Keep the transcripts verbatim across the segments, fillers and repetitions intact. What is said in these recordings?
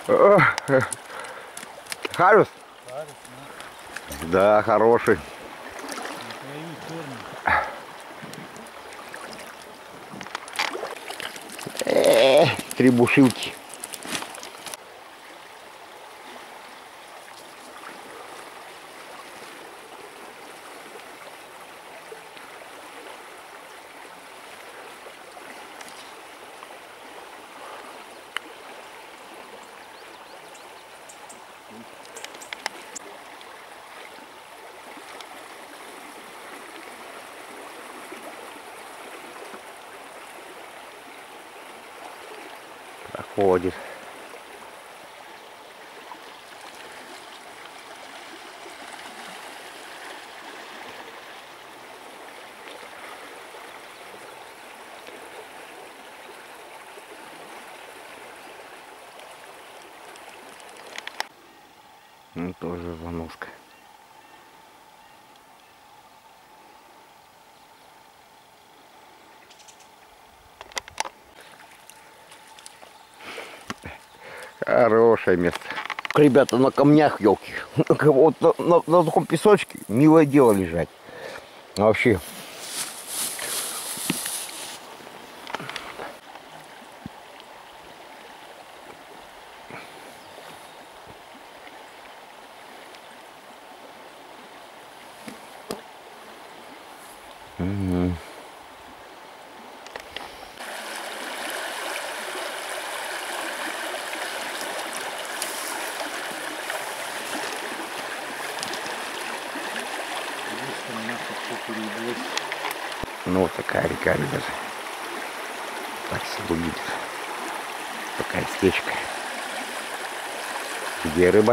Харюс? Харюс, Да, хороший. Э, три бушилки. Проходит. Ну, тоже заноска. Хорошее место. Ребята, на камнях, елки. Вот на, на, на таком песочке милое дело лежать. Вообще. Угу. Ну, вот такая река, ребята. Так себе выглядит. Такая стечка. Где рыба?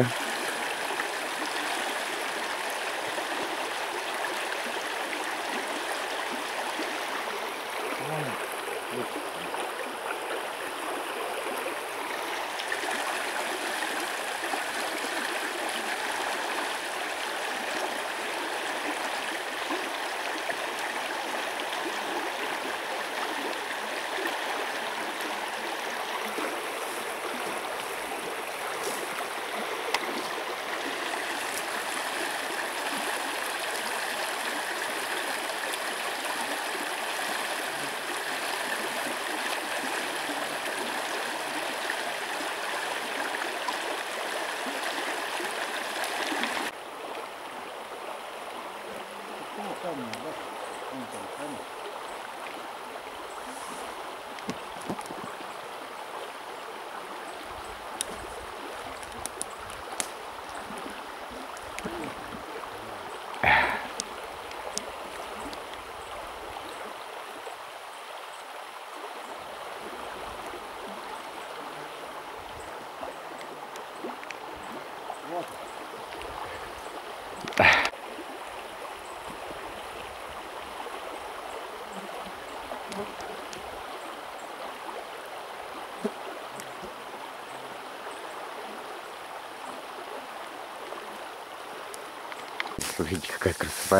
Смотрите, какая красота.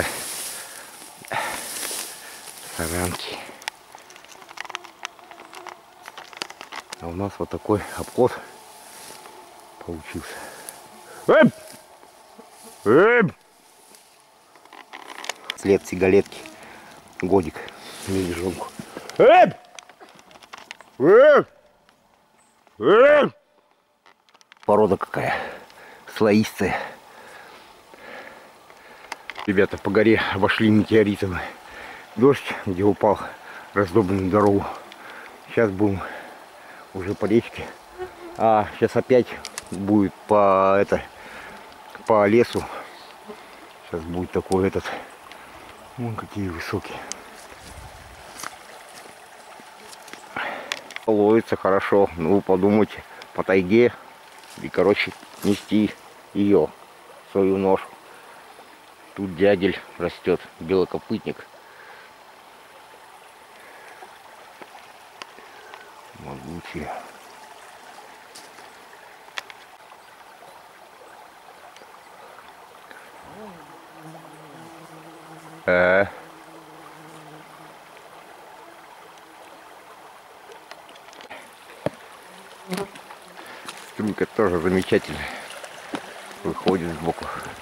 Саранки. А у нас вот такой обход получился. Эп! Эп! След сигалетки. Годик. Медвежонку. Эп! Эп! Эп! Порода какая. Слоистая. Ребята, по горе обошли метеоритовый дождь, где упал раздолбанную дорогу. Сейчас будем уже по речке. А сейчас опять будет по это по лесу. Сейчас будет такой этот. Вон какие высокие. Ловится хорошо. Ну, подумайте, по тайге. И, короче, нести ее, свою ношу. Тут дягель растет, белокопытник. Могучий. Э. Струйка тоже замечательная. Выходит сбоку.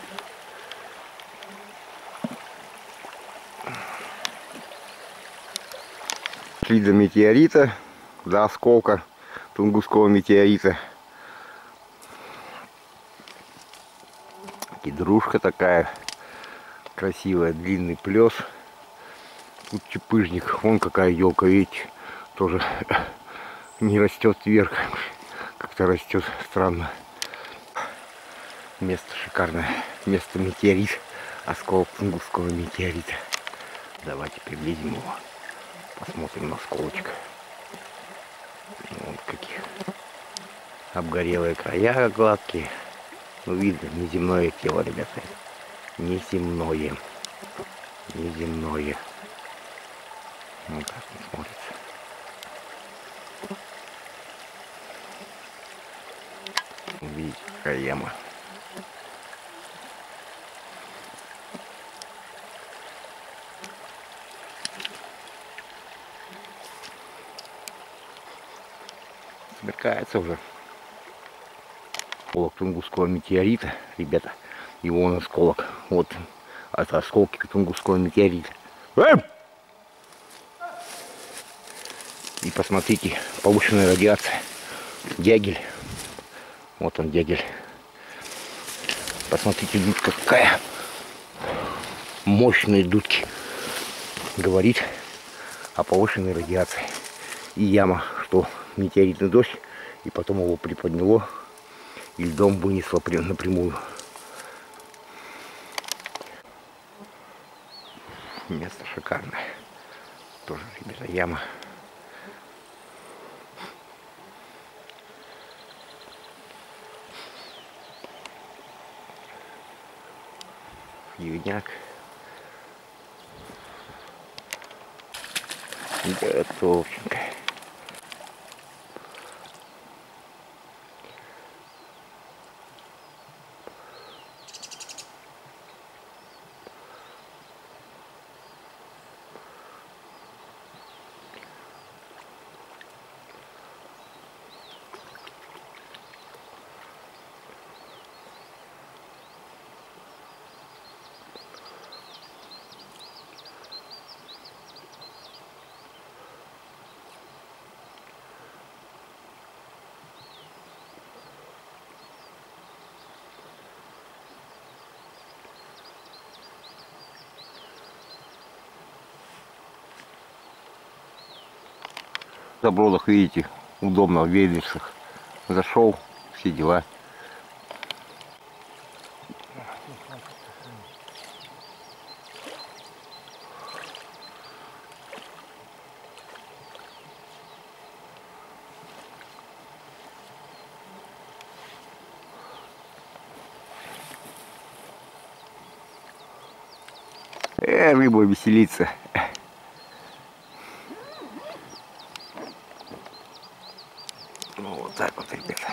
Шли до метеорита, до осколка Тунгусского метеорита. Кедрушка такая красивая, длинный плес. Тут чепыжник. Вон какая елка, видите, тоже не растет вверх. Как-то растет странно. Место шикарное. Место метеорит. Осколок Тунгусского метеорита. Давайте приблизим его. Посмотрим на осколочек. Вот какие обгорелые края гладкие. Ну, видно, неземное тело, ребята. Неземное. Неземное. Вот так он смотрится. Видите, какая яма. Смеркается уже. Осколок Тунгусского метеорита, ребята. Его он осколок. Вот это осколки Тунгусского метеорита. И посмотрите, повышенная радиация. Дягель. Вот он, дягель. Посмотрите, дудка какая. Мощные дудки. Говорит о повышенной радиации. И яма, что метеоритный дождь, и потом его приподняло и льдом вынесло прям напрямую. Место шикарное. Тоже, ребята, яма. Ягняк. Готовченко. В забродах, видите, удобно в вейлерсах. Зашел, все дела. Э, рыба веселится. Ну, вот так вот, ребята.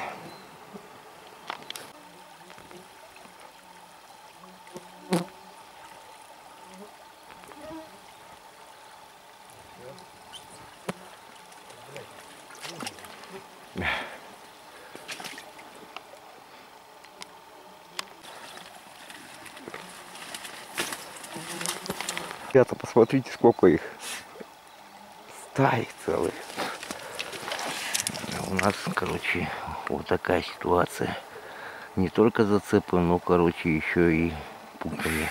Ребята, посмотрите, сколько их. Стаи целые. У нас, короче, вот такая ситуация. Не только зацепы, но, короче, еще и путами.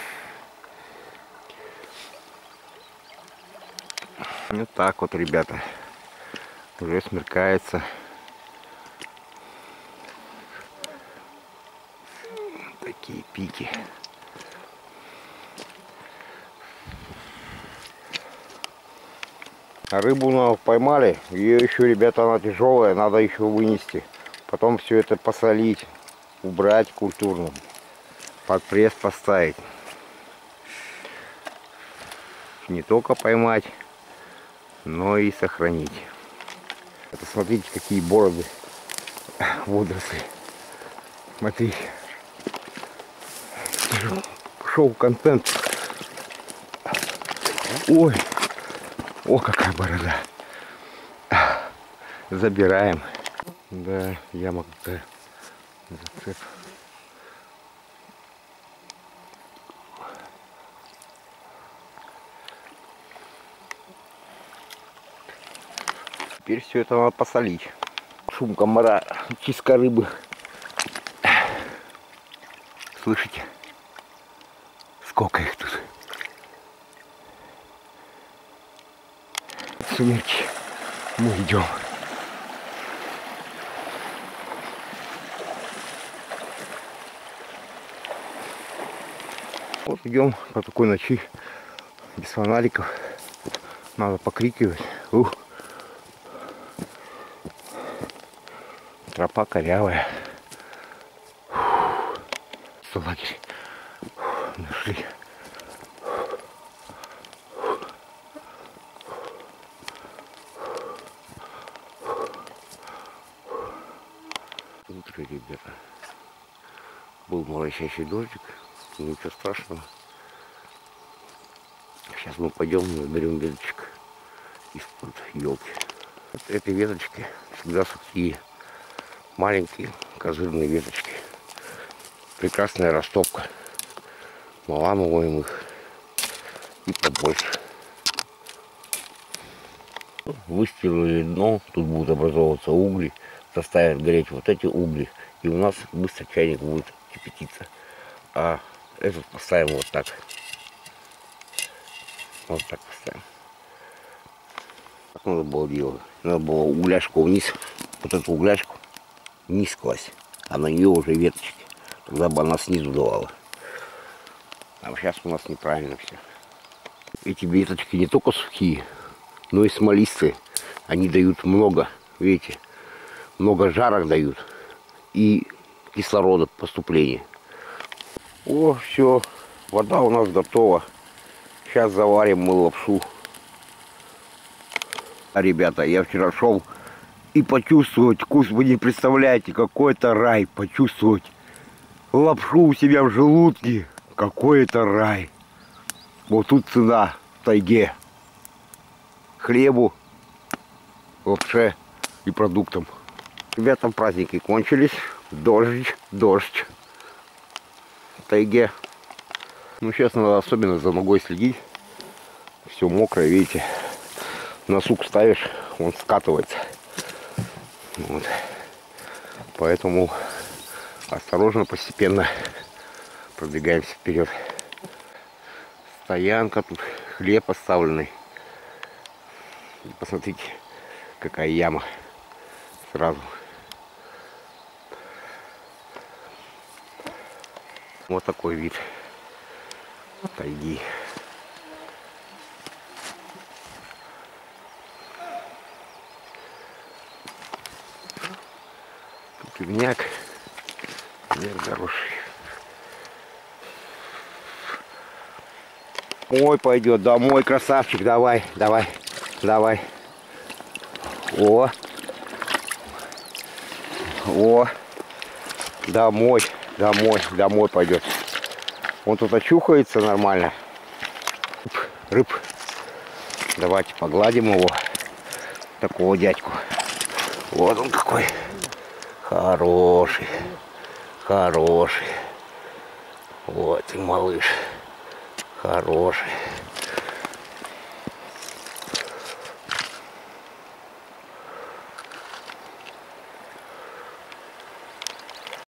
Вот так вот, ребята. Уже смеркается. Такие пики. А рыбу мы поймали, ее еще, ребята, она тяжелая, надо еще вынести. Потом все это посолить, убрать культурно, под пресс поставить. Не только поймать, но и сохранить. Это смотрите, какие бороды, водоросли. Смотрите. Шоу-контент. Ой. О, какая борода. Забираем. Да, яма какая Зацеп. Теперь все это надо посолить. Шум комара, чистка рыбы. Слышите? Сколько их тут? Сумерки. Мы идем. Вот идем по такой ночи без фонариков. Надо покрикивать. Ух. Тропа корявая. Фух. Лагерь. Фух. Нашли. Утро, ребята. Был моросящий дождик. Ничего страшного. Сейчас мы пойдем и наберем веточек из-под елки. Вот эти веточки всегда сухие. Маленькие козырные веточки. Прекрасная растопка. Наламываем их и побольше. Выстилили дно, тут будут образовываться угли. Заставят гореть вот эти угли. И у нас быстро чайник будет кипятиться. А этот поставим вот так. Вот так поставим. Так надо было делать. Надо было угляшку вниз. Вот эту угляшку вниз класть. А на нее уже веточки. Тогда бы она снизу давала. А сейчас у нас неправильно все. Эти веточки не только сухие, но и смолистые. Они дают много, видите, много жарок дают. И кислорода поступления. О, все, вода у нас готова. Сейчас заварим мы лапшу. А, ребята, я вчера шел и почувствовать вкус, вы не представляете, какой это рай. Почувствовать лапшу у себя в желудке. Какой это рай. Вот тут цена в тайге. Хлебу, лапше и продуктам. Ребята, праздники кончились. Дождь, дождь. В тайге. Ну, сейчас надо особенно за ногой следить. Все мокрое, видите. На сук ставишь, он скатывается. Вот. Поэтому осторожно, постепенно продвигаемся вперед. Стоянка, тут хлеб оставленный. И посмотрите, какая яма сразу. Вот такой вид тайги. Тут ивняк, вверх хороший. Ой, пойдет домой, красавчик, давай, давай, давай. О, о, домой, домой, домой пойдет. Он тут очухается нормально. Рыб, давайте погладим его, такого дядьку. Вот он какой, хороший, хороший. Вот и малыш. Хороший.